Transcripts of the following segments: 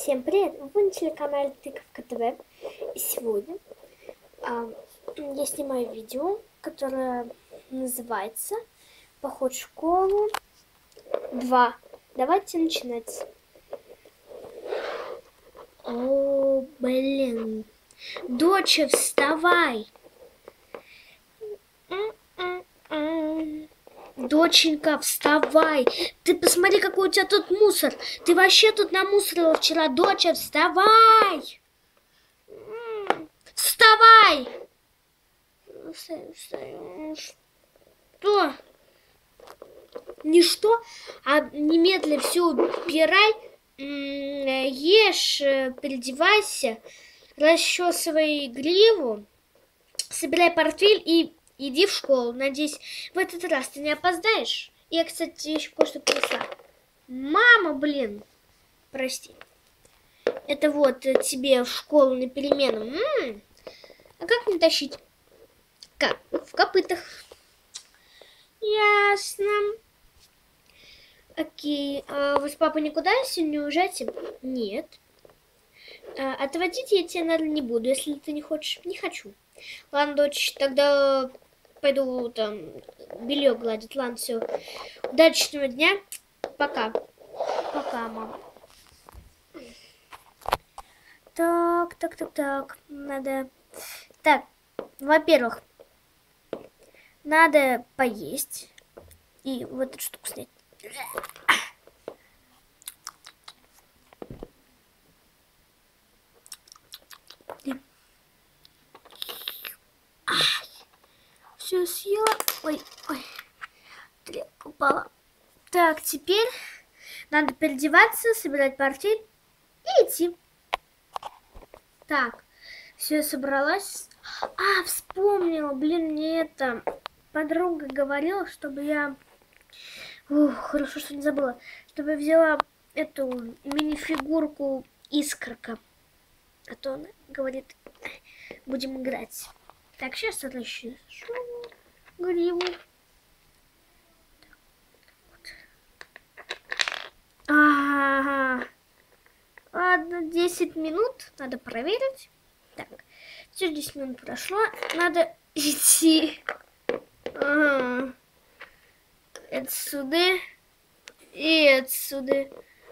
Всем привет! Вы на телеканале Тыковка ТВ. И сегодня я снимаю видео, которое называется «Поход в школу 2». Давайте начинать. О, блин. Доча, вставай! Доченька, вставай! Ты посмотри, какой у тебя тут мусор! Ты вообще тут намусорила вчера! Доча, вставай! Вставай! Что? Не что, а немедленно все убирай, ешь, переодевайся, расчесывай гриву, собирай портфель и иди в школу. Надеюсь, в этот раз ты не опоздаешь. Я, кстати, еще кое-что принесла. Мама, блин, прости. Это вот тебе в школу на перемену. А как мне тащить? Как? В копытах. Ясно. Окей. А вы с папой никуда сегодня не уезжаете? Нет. Отводить я тебя, наверное, не буду, если ты не хочешь. Не хочу. Ладно, дочь, тогда пойду там белье гладить. Ладно, все. Удачного дня. Пока. Пока, мама. Так. Надо... Так, во-первых, надо поесть. И вот эту штуку снять. Все съела. Ой, тарелка упала. Так, теперь надо переодеваться, собирать портфель и идти. Так, все, собралась. Вспомнила, блин, мне это подруга говорила, чтобы я... хорошо, что не забыла. Чтобы я взяла эту мини-фигурку Искорка. А то она говорит, будем играть. Так, сейчас расчешу гриву. Ладно, 10 минут. Надо проверить. Так, все, 10 минут прошло. Надо идти. Отсюда. И отсюда.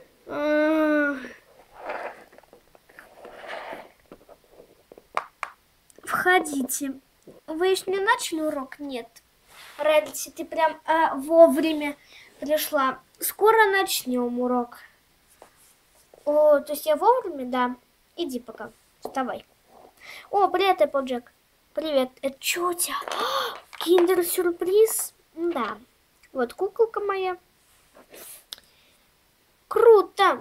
Входите. Вы еще не начали урок? Нет. Радица, ты прям вовремя пришла. Скоро начнем урок. То есть я вовремя? Да. Иди пока. Вставай. Привет, Эпплджек. Привет. Это что у тебя? Киндер-сюрприз? Да. Вот куколка моя. Круто.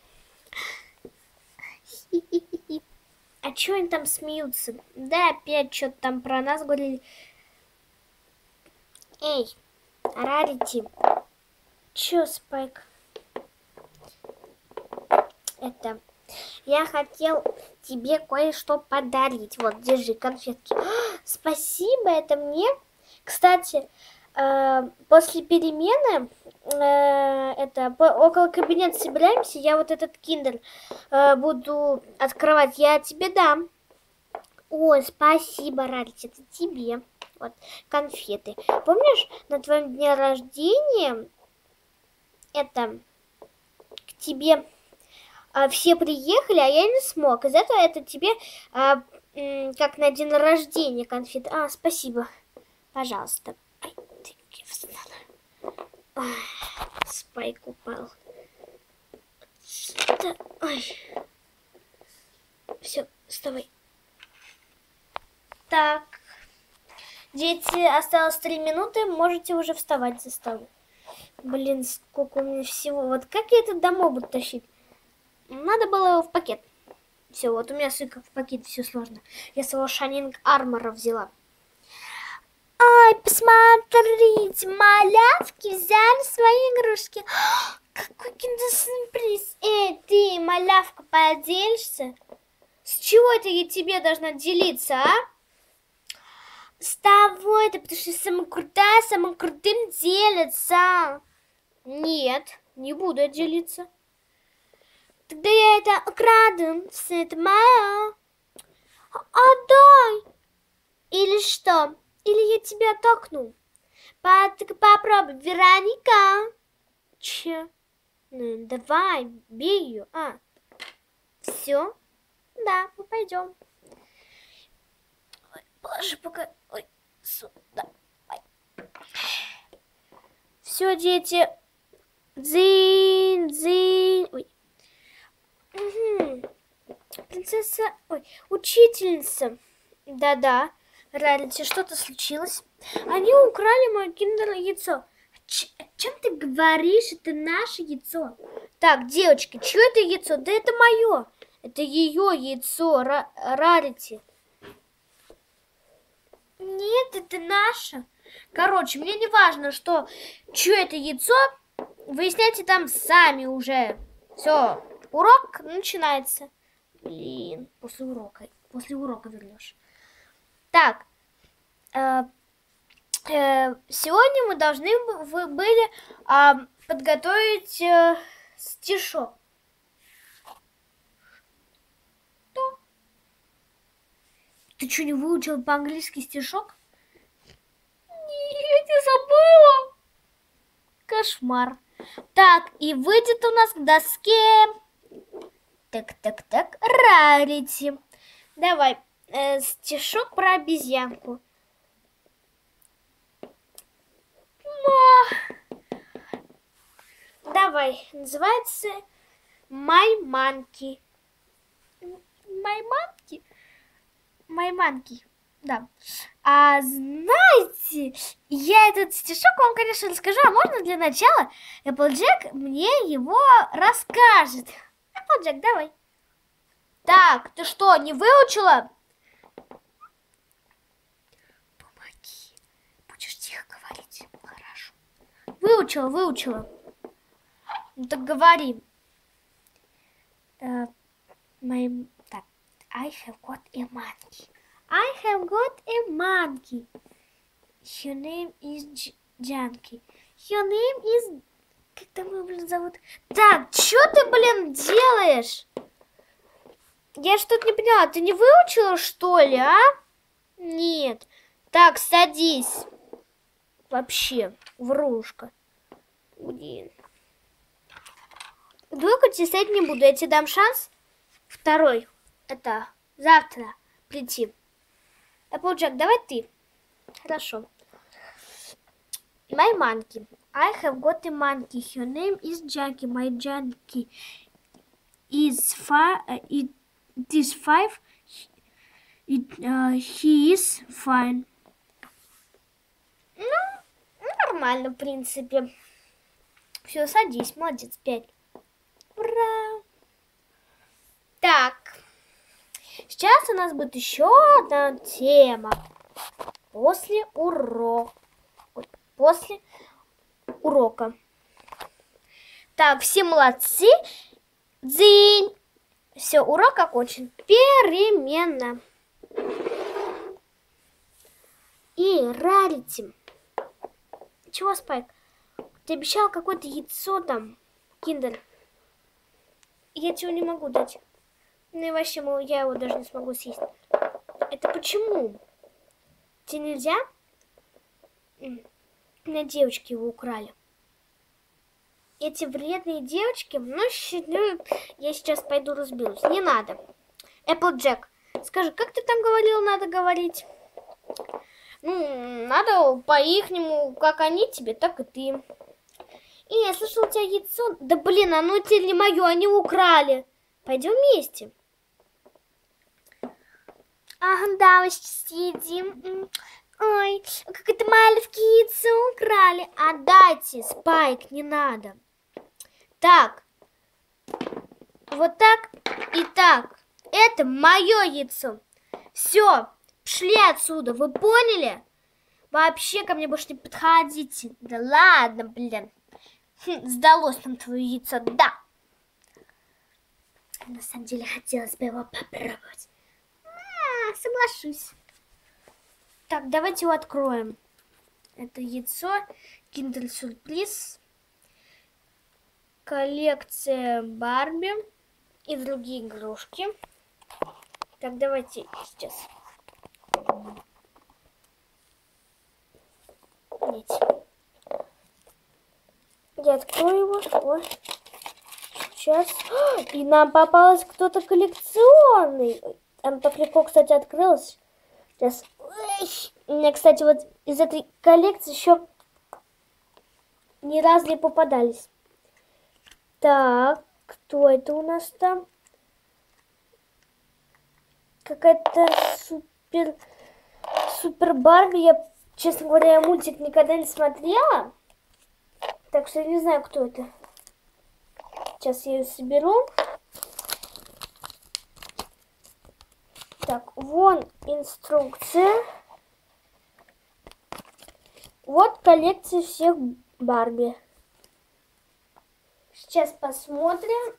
А чё они там смеются? Да, опять что-то там про нас говорили. Эй, Рарити. Чё, Спайк? Я хотел тебе кое-что подарить. Вот, держи конфетки. Спасибо, это мне. Кстати, после перемены, около кабинета собираемся, я вот этот киндер буду открывать, я тебе дам. Ой, спасибо, Рарити, это тебе. Вот, конфеты. Помнишь, на твоем дне рождения к тебе все приехали, а я не смог. Из-за этого это тебе как на день рождения конфеты. Спасибо. Пожалуйста. Ты встала. Спайк упал. Все, вставай. Так. Дети, осталось 3 минуты, можете уже вставать за стол. Блин, сколько у меня всего. Вот как я это домой буду тащить? Надо было его в пакет. Все, вот у меня сыка в пакет, все сложно. Я своего Шанинг Армора взяла. Посмотрите, малявки взяли свои игрушки. Какой киндер-сюрприз. Эй, ты, малявка, поделишься? С чего это я тебе должна делиться, С того это, потому что самая крутая, самым крутым делится. Нет, не буду делиться. Тогда я это украду, все это мое. Отдай! Или что? Или я тебя толкну? Попробуй, Вероника. Че? Ну, давай, бей ее. Все? Да, мы пойдем. Ой, положи пока. Ой, сюда. Все, дети. Дзынь, дзынь. Ой. Угу. Принцесса, ой, учительница. Да-да, Рарити, что-то случилось? Они украли мое киндер-яйцо. О чем ты говоришь? Это наше яйцо. Так, девочки, чье это яйцо? Да это мое. Это ее яйцо, Рарити. Нет, это наше. Короче, мне не важно, что чье это яйцо. Выясняйте там сами уже. Все, урок начинается. Блин, после урока вернешь. Так, сегодня мы должны были подготовить стишок. Что? Ты что, не выучил по-английски стишок? Нет, я забыла. Кошмар. Так, и выйдет у нас к доске. Так, Рарити. Давай, стишок про обезьянку. Давай, называется My Monkey. My Monkey, да. А знаете, я этот стишок вам, конечно, расскажу, а можно для начала Эпплджек мне его расскажет. Эпплджек, давай. Так, ты что, не выучила? Помоги. Будешь тихо говорить. Хорошо. Выучила. Ну так говори. Так, I have got a monkey. I have got a monkey. Her name is Junkie. Her name is... Как там его, блин, зовут? Так, что ты, блин, делаешь? Я что-то не поняла. Ты не выучила, что ли, а? Нет. Так, садись. Вообще, врушка. Блин. Двойку тебе ставить не буду. Я тебе дам шанс. Второй. Это завтра прийти. Эпплджек, давай ты. Хорошо. My monkey. I have got a monkey. Her name is Junkie. My Junkie is it is 5. He is fine. Ну, нормально, в принципе. Все, садись, молодец, 5. Ура! Так. Сейчас у нас будет еще одна тема. После урока. Так, все молодцы. Дзынь. Все, урок окончен. Перемена. И Рарити. Чего, Спайк? Ты обещал какое-то яйцо там, киндер. Я тебе не могу дать. Ну и вообще, я его даже не смогу съесть. Это почему? Тебе нельзя? На девочки его украли. Эти вредные девочки, я сейчас пойду разберусь. Не надо. Эпплджек, скажи, как ты там говорил, надо говорить? Ну, надо по-ихнему, как они тебе, так и ты. И я слышал, у тебя яйцо. Да блин, оно теперь не мое, они украли. Пойдем вместе. Ага, да, сейчас съедим. Ой, как это маленькие яйцо украли. Отдайте, Спайк, не надо. Так, вот так и так. Это мое яйцо. Все, шли отсюда, вы поняли? Вообще ко мне больше не подходите. Да ладно, блин. Сдалось нам твое яйцо, да. На самом деле хотелось бы его попробовать. Соглашусь. Так, давайте его откроем. Это яйцо. Киндер-сюрприз. Коллекция Барби. и другие игрушки. Так, давайте сейчас. Нет. Я открою его. Ой. Сейчас. И нам попалось кто-то коллекционный. Там так легко, кстати, открылось. Сейчас. У меня, кстати, вот из этой коллекции еще ни разу не попадались. Так, кто это у нас там? Какая-то супер Барби. Я, честно говоря, мультик никогда не смотрела. Так что я не знаю, кто это. Сейчас я ее соберу. Так, вон инструкция. Вот коллекция всех Барби. Сейчас посмотрим.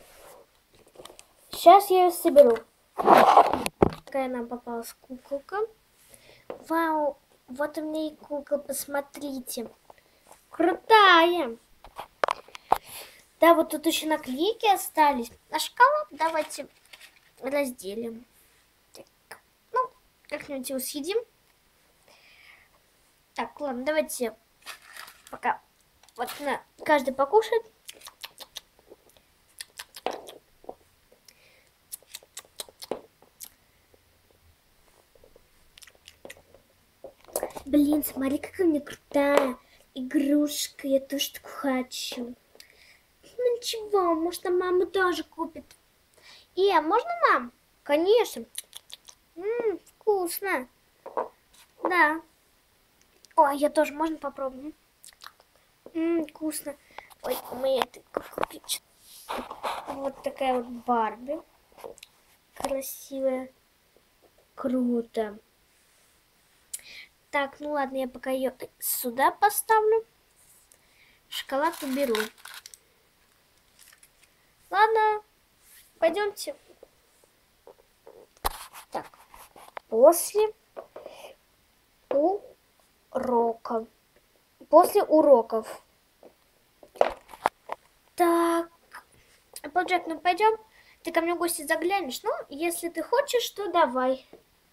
Сейчас я ее соберу. Такая нам попалась куколка. Вау, вот у меня и кукла, посмотрите. Крутая. Да, вот тут еще наклейки остались. А шоколад давайте разделим. Так, ну, как-нибудь его съедим. Так, ладно, давайте пока вот на каждый покушает. Блин, смотри, какая у меня крутая игрушка. Я тоже такую хочу. Ну ничего, может, а мама тоже купит. А можно нам? Конечно. Вкусно. Да. Ой, я тоже, можно попробовать? Вкусно. Ой, моя купить. Вот такая вот Барби. Красивая. Круто. Так, ну ладно, я пока ее сюда поставлю. Шоколад уберу. Ладно, пойдемте. Так, после урока. После уроков. Так, Applejack, ну пойдем. Ты ко мне в гости заглянешь? Ну, если ты хочешь, то давай.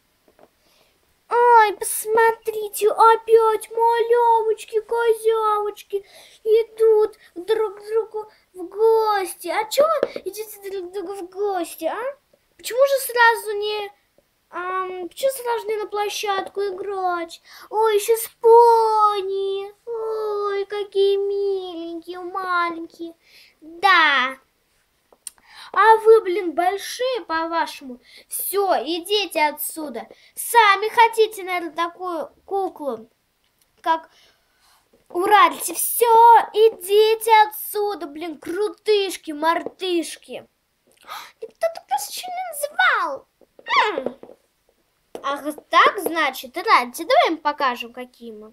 Ой, посмотрите, опять малявочки, козявочки идут друг к другу в гости. А чего идете друг к другу в гости, а? Почему же сразу не... почему сразу не на площадку играть? Ой, еще с пони. Ой, какие миленькие, маленькие. Да. А вы, блин, большие, по-вашему. Все, идите отсюда. Сами хотите, наверное, такую куклу, как у Ральти. Все, идите отсюда, блин, крутышки, мартышки. Кто-то просто еще не называл. Ах, так, значит, Ральти, давай им покажем, какие мы.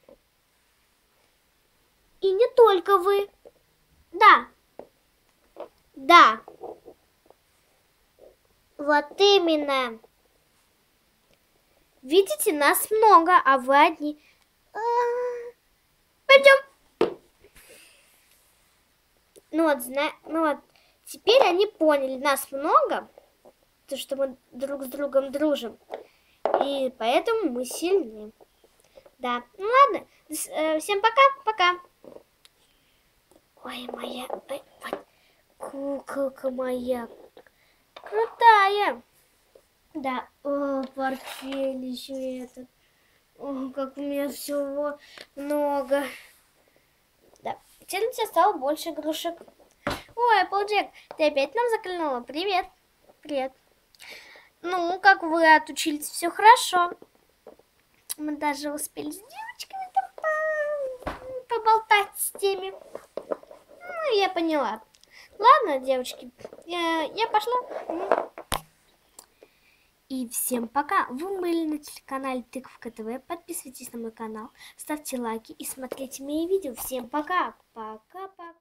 И не только вы. Да. Да. Вот именно. Видите, нас много, а вы одни. Пойдем. Ну вот, теперь они поняли, нас много, то что мы друг с другом дружим, и поэтому мы сильны. Да, ну ладно, всем пока. Ой, моя, ой, вот, куколка моя. Крутая. Да, о, портфель еще этот. О, как у меня всего много. Да, теперь у тебя стало больше игрушек. Ой, Applejack, ты опять нам заглянула? Привет. Привет. Ну, как вы отучились, все хорошо. Мы даже успели с девочками поболтать с теми. Ну, я поняла. Ладно, девочки, я пошла. И всем пока. Вы были на телеканале Тыковка ТВ. Подписывайтесь на мой канал, ставьте лайки и смотрите мои видео. Всем пока. Пока-пока.